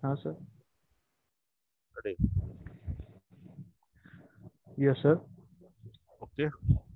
हाँ sir. Ready? Yes sir. Okay.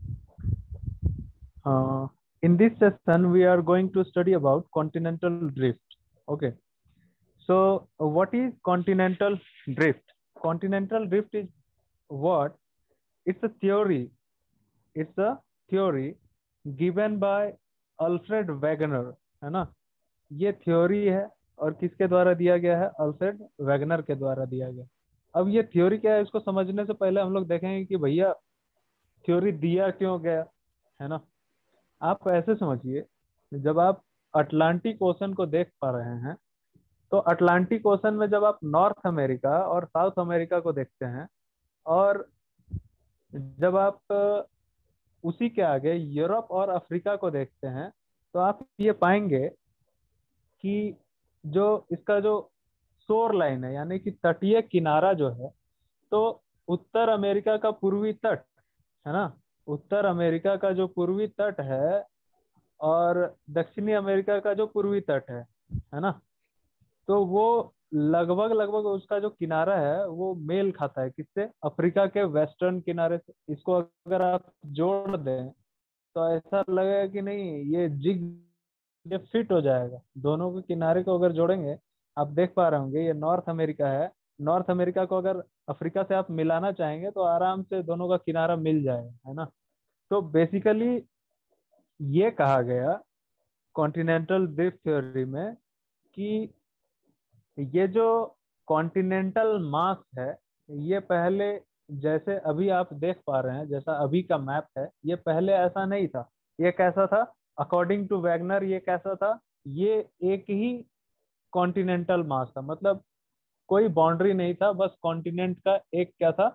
In this session, we are going to study about continental drift. Okay. So, what is continental drift? Continental drift is what? It's a theory. It's a theory given by Alfred Wegener, है ना। ये theory है और किसके द्वारा दिया गया है? अल्फ्रेड वैगनर के द्वारा दिया गया। अब ये थ्योरी क्या है, इसको समझने से पहले हम लोग देखेंगे कि भैया थ्योरी दिया क्यों गया, है ना। आप ऐसे समझिए, जब आप अटलांटिक ओशन को देख पा रहे हैं, तो अटलांटिक ओशन में जब आप नॉर्थ अमेरिका और साउथ अमेरिका को देखते हैं, और जब आप उसी के आगे यूरोप और अफ्रीका को देखते हैं, तो आप ये पाएंगे कि जो इसका जो शोर लाइन है, यानी कि तटीय किनारा जो है, तो उत्तर अमेरिका का पूर्वी तट, है ना, उत्तर अमेरिका का जो पूर्वी तट है और दक्षिणी अमेरिका का जो पूर्वी तट है ना, तो वो लगभग लगभग उसका जो किनारा है वो मेल खाता है किससे? अफ्रीका के वेस्टर्न किनारे से। इसको अगर आप जोड़ दें तो ऐसा लगेगा कि नहीं, ये फिट हो जाएगा। दोनों के किनारे को अगर जोड़ेंगे, आप देख पा रहे होंगे ये नॉर्थ अमेरिका है। नॉर्थ अमेरिका को अगर अफ्रीका से आप मिलाना चाहेंगे तो आराम से दोनों का किनारा मिल जाएगा, है ना। तो बेसिकली ये कहा गया कॉन्टिनेंटल ड्रिफ्ट थ्योरी में कि ये जो कॉन्टिनेंटल मास है, ये पहले, जैसे अभी आप देख पा रहे हैं, जैसा अभी का मैप है, ये पहले ऐसा नहीं था। ये कैसा था? अकॉर्डिंग टू वैगनर ये कैसा था? ये एक ही कॉन्टिनेंटल मास था, मतलब कोई बाउंड्री नहीं था, बस कॉन्टिनेंट का एक क्या था?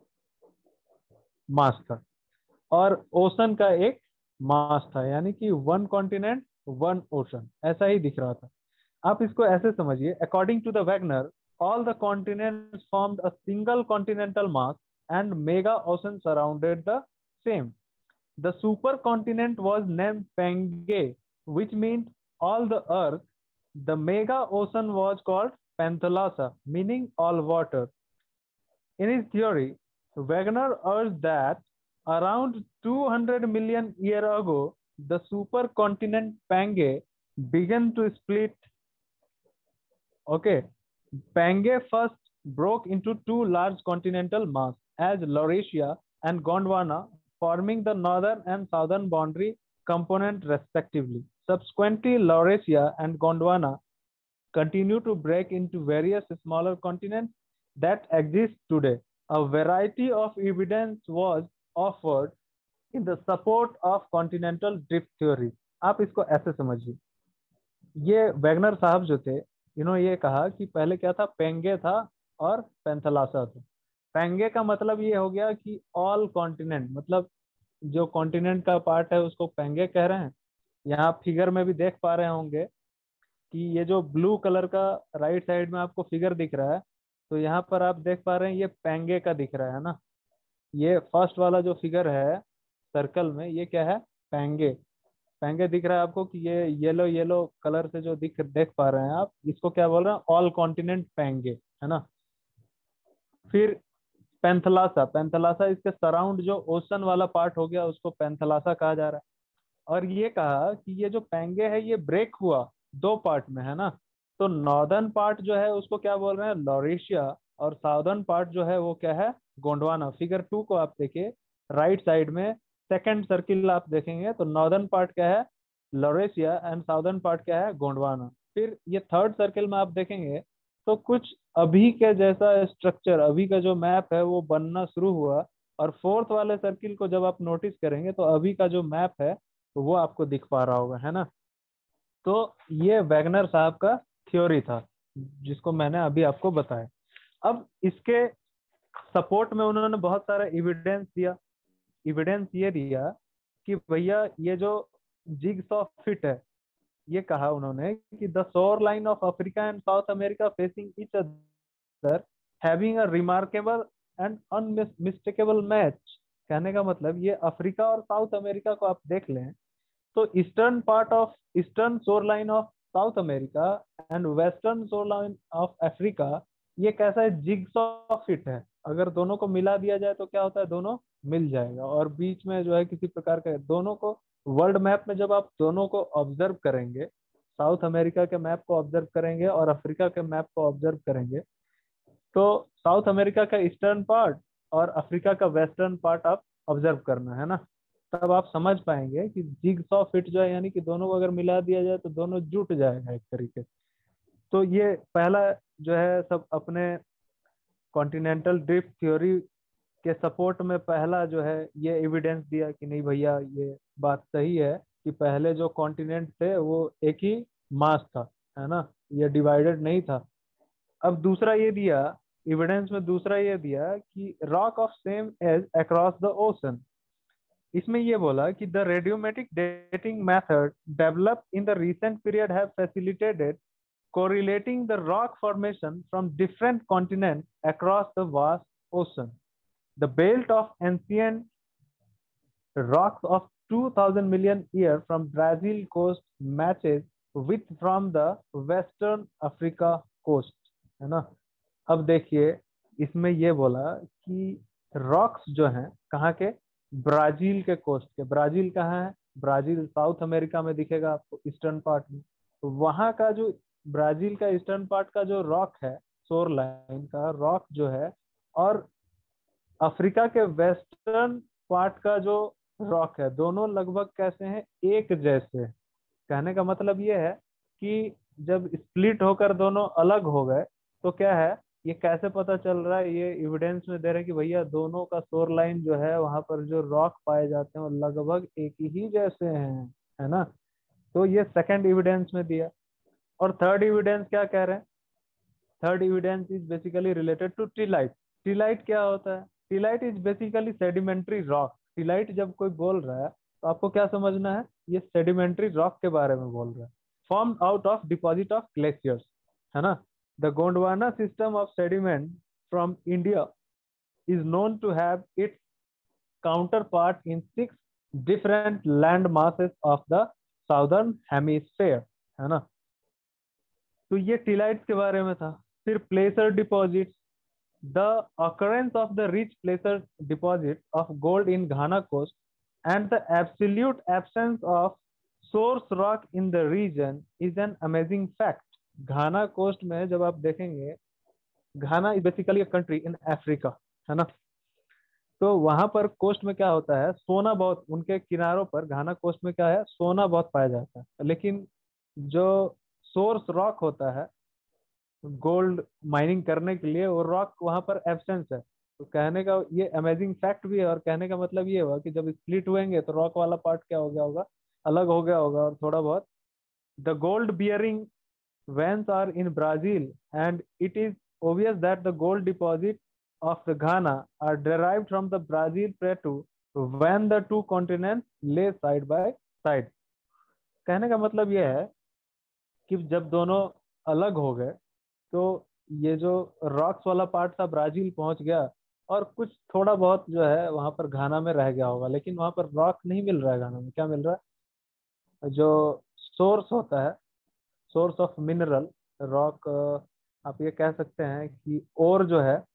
मास था। और ओशन का एक मास था, यानी कि वन कॉन्टिनेंट वन ओशन, ऐसा ही दिख रहा था। आप इसको ऐसे समझिए, according to the Wegener, all the continents formed a single continental mass and mega ocean surrounded the same. The super continent was named Pangaea, which meant all the earth. The mega ocean was called Panthalassa, meaning all water. In his theory, Wegener urged that around 200 million years ago, the supercontinent Pangaea began to split. Okay, Pangaea first broke into two large continental masses as Laurasia and Gondwana, forming the northern and southern boundary component respectively. Subsequently, Laurasia and Gondwana continue to break into various smaller continents that exist today. A variety of evidence was offered in the support of continental drift theory. आप इसको ऐसे समझिए, ये Wagner साहब जो थे, इन्होंने ये कहा कि पहले क्या था? पेंगे था और पेंथलासा था। पेंगे का मतलब ये हो गया कि ऑल कॉन्टिनेंट, मतलब जो कॉन्टिनेंट का पार्ट है उसको पेंगे कह रहे हैं। यहाँ फिगर में भी देख पा रहे होंगे कि ये जो ब्लू कलर का राइट साइड में आपको फिगर दिख रहा है, तो यहाँ पर आप देख पा रहे हैं ये पेंगे का दिख रहा है ना। ये फर्स्ट वाला जो फिगर है सर्कल में, ये क्या है? पेंगे। पेंगे दिख रहा है आपको कि ये येलो येलो कलर से जो देख पा रहे हैं आप, इसको क्या बोल रहे हैं? ऑल कॉन्टिनेंट पेंगे, है ना। फिर पेंथलासा, पेंथलासा इसके सराउंड जो ओशन वाला पार्ट हो गया, उसको पेंथलासा कहा जा रहा है। और ये कहा कि ये जो पेंगे है ये ब्रेक हुआ दो पार्ट में, है ना। तो नॉर्दर्न पार्ट जो है उसको क्या बोल रहे हैं? लॉरेशिया, और साउदर्न पार्ट जो है वो क्या है? गोंडवाना। फिगर 2 को आप देखिए, राइट साइड में सेकंड सर्किल आप देखेंगे तो नॉर्दर्न पार्ट क्या है? लॉरेशिया एंड साउदर्न पार्ट क्या है? गोंडवाना। फिर ये थर्ड सर्किल में आप देखेंगे तो कुछ अभी के जैसा स्ट्रक्चर, अभी का जो मैप है वो बनना शुरू हुआ। और फोर्थ वाले सर्किल को जब आप नोटिस करेंगे तो अभी का जो मैप है तो वो आपको दिख पा रहा होगा, है ना। तो ये वैगनर साहब का थ्योरी था, जिसको मैंने अभी आपको बताया। अब इसके सपोर्ट में उन्होंने बहुत सारा एविडेंस दिया। एविडेंस ये दिया कि भैया ये जो जिग्स ऑफ फिट है, ये कहा उन्होंने कि the shore line of Africa and South America facing each other having a remarkable and unmistakable match. कहने का मतलब, ये अफ्रीका और साउथ अमेरिका को आप देख लें तो eastern part of eastern shore line of South America and western shoreline of Africa, ये कैसा है, जिगसॉ फिट है। अगर दोनों को मिला दिया जाए तो क्या होता है, दोनों मिल जाएगा। और बीच में जो है किसी प्रकार का, दोनों को वर्ल्ड मैप में जब आप दोनों को ऑब्जर्व करेंगे, साउथ अमेरिका के मैप को ऑब्जर्व करेंगे और अफ्रीका के मैप को ऑब्जर्व करेंगे, तो साउथ अमेरिका का ईस्टर्न पार्ट और अफ्रीका का वेस्टर्न पार्ट आप ऑब्जर्व करना है ना, तब आप समझ पाएंगे कि जिगसॉ फिट जो है, यानी कि दोनों को अगर मिला दिया जाए तो दोनों जुट जाएगा एक तरीके से। तो ये पहला जो है सब अपने कॉन्टिनेंटल ड्रिफ्ट थ्योरी के सपोर्ट में पहला जो है ये एविडेंस दिया कि नहीं भैया ये बात सही है कि पहले जो कॉन्टिनेंट थे वो एक ही मास था, है ना, ये डिवाइडेड नहीं था। अब दूसरा ये दिया, एविडेंस में दूसरा ये दिया कि rock of same age across the ocean. इसमें ये बोला कि the radiometric dating method developed in the recent period have facilitated correlating the rock formation from different continents across the vast ocean. The belt of ancient rocks of 2000 million years from Brazil coast matches with from the western Africa coast, है ना। अब देखिए इसमें ये बोला कि rocks जो हैं कहाँ के, ब्राजील के कोस्ट के। ब्राजील कहाँ है, ब्राजील साउथ अमेरिका में दिखेगा आपको, ईस्टर्न पार्ट में। तो वहाँ का जो ब्राजील का ईस्टर्न पार्ट का जो रॉक है, शोर लाइन का रॉक जो है, और अफ्रीका के वेस्टर्न पार्ट का जो रॉक है, दोनों लगभग कैसे हैं, एक जैसे। कहने का मतलब ये है कि जब स्प्लिट होकर दोनों अलग हो गए तो क्या है, ये कैसे पता चल रहा है, ये एविडेंस में दे रहे हैं कि भैया दोनों का शोर लाइन जो है, वहां पर जो रॉक पाए जाते हैं वो लगभग एक ही जैसे हैं, है ना। तो ये सेकंड एविडेंस में दिया। और थर्ड एविडेंस क्या कह रहे हैं, third evidence is basically related to tillite. Tillite क्या होता है, tillite is basically sedimentary rock. Tillite जब कोई बोल रहा है तो आपको क्या समझना है, ये सेडिमेंट्री रॉक के बारे में बोल रहा है, formed out of deposit of glaciers, है ना। The Gondwana system of sediment from India is known to have its counterpart in 6 different land masses of the southern hemisphere, है ना। तो ये टीलाइट्स के बारे में था। फिर placer deposits, the occurrence of the rich placer deposit of gold in Ghana coast and the absolute absence of source rock in the region is an amazing fact. Ghana coast में जब आप देखेंगे, Ghana is basically a country in Africa, है ना। तो वहां पर coast में क्या होता है, सोना बहुत, उनके किनारों पर घाना कोस्ट में क्या है, सोना बहुत पाया जाता है, लेकिन जो सोर्स रॉक होता है गोल्ड माइनिंग करने के लिए, वो रॉक वहां पर एब्सेंस है। तो कहने का ये अमेजिंग फैक्ट भी है, और कहने का मतलब ये हुआ कि जब स्प्लिट हुएंगे तो रॉक वाला पार्ट क्या हो गया होगा, अलग हो गया होगा, और थोड़ा बहुत the gold bearing veins are in Brazil, and it is obvious that the gold deposit of the Ghana are derived from the Brazil plateau when the two continents lay side by side. कहने का मतलब यह है कि जब दोनों अलग हो गए तो ये जो रॉक्स वाला पार्ट था ब्राजील पहुंच गया, और कुछ थोड़ा बहुत जो है वहां पर घाना में रह गया होगा, लेकिन वहां पर रॉक नहीं मिल रहा है। घाना में क्या मिल रहा है, जो सोर्स होता है, सोर्स ऑफ मिनरल रॉक, आप ये कह सकते हैं कि ओर जो है,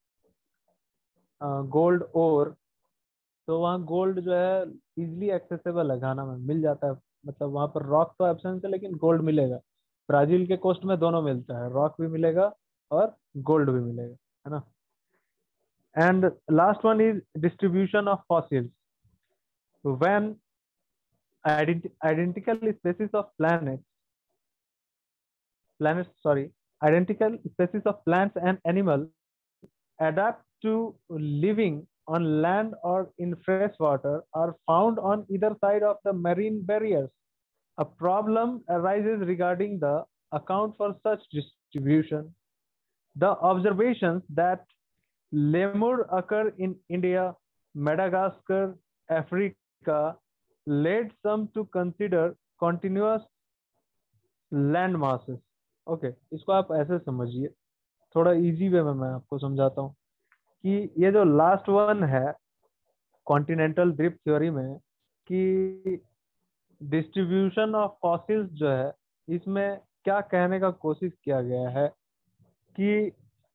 गोल्ड ओर, तो वहाँ गोल्ड जो है इजीली एक्सेसिबल है, घाना में मिल जाता है। मतलब वहाँ पर रॉक तो एब्सेंस है लेकिन गोल्ड मिलेगा। ब्राजील के कोस्ट में दोनों मिलता है, रॉक भी मिलेगा और गोल्ड भी मिलेगा, है ना। And last one is distribution of fossils. When identical species of identical species of plants and animals adapt to living on land or in fresh water are found on either side of the marine barriers. A problem arises regarding the account for such distribution. The observations that lemur occur in India, Madagascar, Africa led some to consider continuous land masses. Okay, इसको आप ऐसे समझिए, थोड़ा easy way में मैं आपको समझाता हूँ कि ये जो लास्ट वन है कॉन्टिनेंटल ड्रिफ्ट थ्योरी में, कि डिस्ट्रीब्यूशन ऑफ फॉसिल्स जो है, इसमें क्या कहने का कोशिश किया गया है कि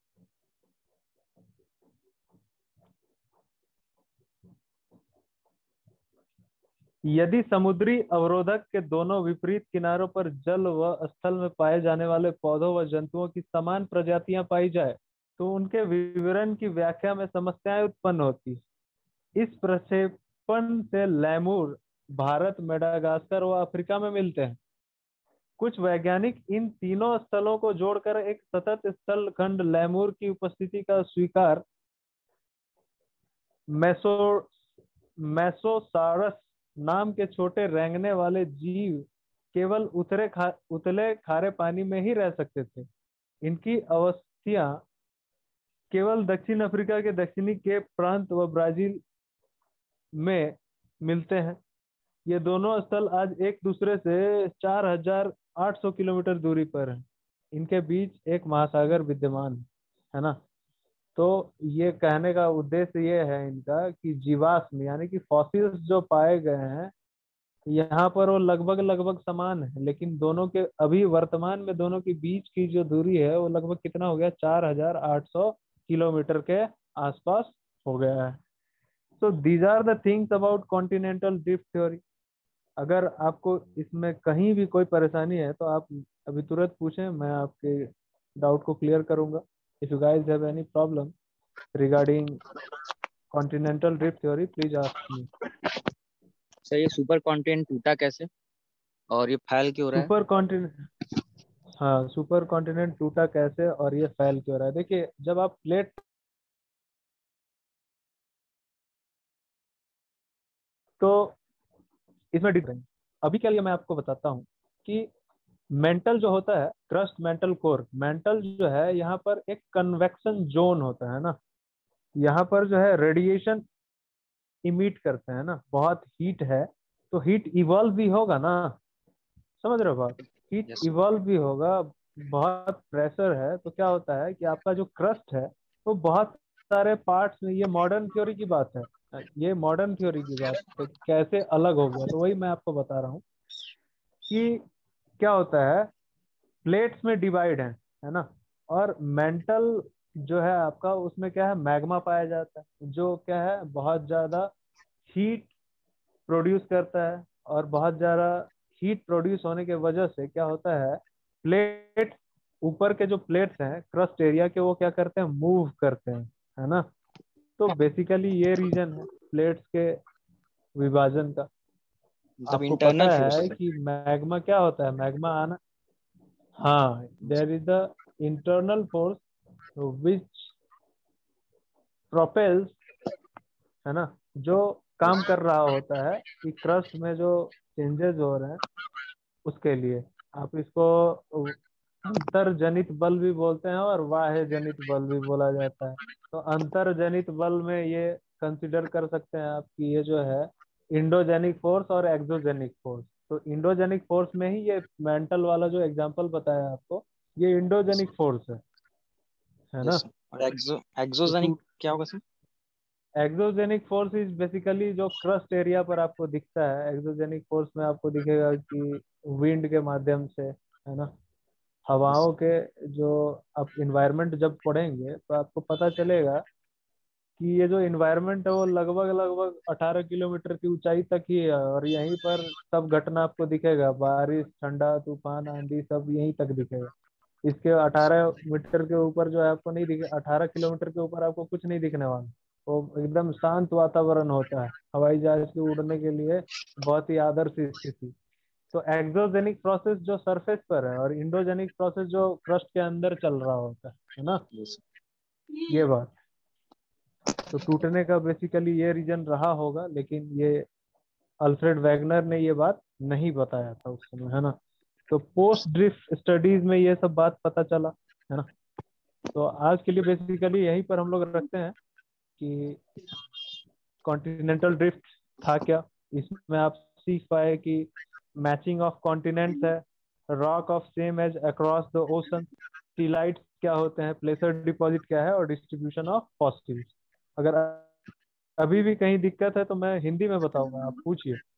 यदि समुद्री अवरोधक के दोनों विपरीत किनारों पर जल व स्थल में पाए जाने वाले पौधों व जंतुओं की समान प्रजातियां पाई जाए तो उनके विवरण की व्याख्या में समस्याएं उत्पन्न होती है। इस प्रक्षेपण से लैमूर भारत, मेडागास्कर व अफ्रीका में मिलते हैं। कुछ वैज्ञानिक इन तीनों स्थलों को जोड़कर एक सतत स्थल खंड लैमूर की उपस्थिति का स्वीकार मेसो मेसोसारस नाम के छोटे रेंगने वाले जीव केवल उतले खारे पानी में ही रह सकते थे। इनकी अवस्थियां केवल दक्षिण अफ्रीका के दक्षिणी केप प्रांत व ब्राजील में मिलते हैं। ये दोनों स्थल आज एक दूसरे से 4,800 किलोमीटर दूरी पर हैं। इनके बीच एक महासागर विद्यमान है ना। तो ये कहने का उद्देश्य ये है इनका कि जीवाश्म यानी कि फॉसिल्स जो पाए गए हैं यहाँ पर वो लगभग लगभग समान है, लेकिन दोनों के अभी वर्तमान में दोनों के बीच की जो दूरी है वो लगभग कितना हो गया, 4,800 किलोमीटर के आसपास हो गया है। So these are the things about continental drift theory. अगर आपको इसमें कहीं भी कोई परेशानी है तो आप अभी तुरंत पूछें, मैं आपके डाउट को क्लियर करूंगा। If you guys have any problem regarding continental drift theory please ask me. Sir ये सुपर कॉन्टिनेंट टूटा कैसे और ये फैल क्यों रहा है? सुपर कॉन्टिनेंट, हाँ सुपर कॉन्टिनेंट टूटा कैसे और ये फैल क्यों रहा है। देखिए जब आप प्लेट तो इसमें डिफरेंस अभी के लिए मैं आपको बताता हूँ कि मेंटल जो होता है, क्रस्ट मेंटल कोर, मेंटल जो है यहाँ पर एक कन्वेक्शन जोन होता है ना। यहाँ पर जो है रेडिएशन इमिट करते हैं ना, बहुत हीट है तो हीट इवॉल्व भी होगा ना, समझ रहे हो बात। Heat Yes, sir. इवॉल्व भी होगा, बहुत प्रेशर है तो क्या होता है कि आपका जो क्रस्ट है वो बहुत सारे पार्ट्स में, ये मॉडर्न थ्योरी की बात है, ये मॉडर्न थ्योरी की बात है कैसे अलग हो गया। तो वही मैं आपको बता रहा हूँ कि क्या होता है, प्लेट्स में डिवाइड है ना। और मेंटल जो है आपका उसमें क्या है, मैग्मा पाया जाता है जो क्या है बहुत ज्यादा हीट प्रोड्यूस करता है। और बहुत ज्यादा हीट प्रोड्यूस होने के वजह से क्या होता है, प्लेट ऊपर के जो प्लेट्स हैं क्रस्ट एरिया के वो क्या करते हैं, मूव करते हैं, है ना। तो बेसिकली ये रीजन है प्लेट्स के विभाजन का। मतलब आपको इंटरनल पता फोर्स है है। कि मैग्मा क्या होता है, मैग्मा आना, हाँ there is the internal force which propels, है ना, जो काम कर रहा होता है कि क्रस्ट में जो चेंजेस हो रहे हैं उसके लिए। आप इसको अंतर्जनित बल भी बोलते हैं और बाह्य जनित बल भी बोला जाता है। तो अंतर्जनित बल में ये कंसिडर कर सकते हैं आप कि ये जो है इंडोजेनिक फोर्स और एक्सोजेनिक फोर्स। तो इंडोजेनिक फोर्स में ही ये मेंटल वाला जो एग्जांपल बताया आपको, ये इंडोजेनिक फोर्स है यस ना। सर। और तो एक्सोजेनिक क्या होगा sir? Exogenic force is basically जो क्रस्ट एरिया पर आपको दिखता है। एक्सोजेनिक फोर्स में आपको दिखेगा कि विंड के माध्यम से, है ना, यस। हवाओं के जो, आप इन्वायरमेंट जब पढ़ेंगे तो आपको पता चलेगा कि ये जो इन्वायरमेंट है वो लगभग लगभग 18 किलोमीटर की ऊंचाई तक ही है और यहीं पर सब घटना आपको दिखेगा, बारिश, ठंडा, तूफान, आंधी सब यहीं तक दिखेगा। इसके 18 मीटर के ऊपर जो है आपको नहीं दिखे, 18 किलोमीटर के ऊपर आपको कुछ नहीं दिखने वाला। वो एकदम शांत वातावरण होता है हवाई जहाज के उड़ने के लिए, बहुत ही आदर्श स्थिति। तो एक्सोजेनिक प्रोसेस जो सरफेस पर है और इंडोजेनिक प्रोसेस जो क्रस्ट के अंदर चल रहा होता है ना, यस। ये बात। तो टूटने का बेसिकली ये रीजन रहा होगा, लेकिन ये अल्फ्रेड वैगनर ने ये बात नहीं बताया था उस समय, है ना। तो पोस्ट ड्रिफ्ट स्टडीज में ये सब बात पता चला, है ना। तो आज के लिए बेसिकली यहीं पर हम लोग रखते हैं कि कॉन्टिनेंटल ड्रिफ्ट था क्या। इसमें आप सीख पाए कि मैचिंग ऑफ कॉन्टिनेंट्स है, rock of same age across the ocean, tillites क्या होते हैं, प्लेसर डिपॉजिट क्या है, और डिस्ट्रीब्यूशन ऑफ फॉसिल्स। अगर अभी भी कहीं दिक्कत है तो मैं हिंदी में बताऊंगा, आप पूछिए।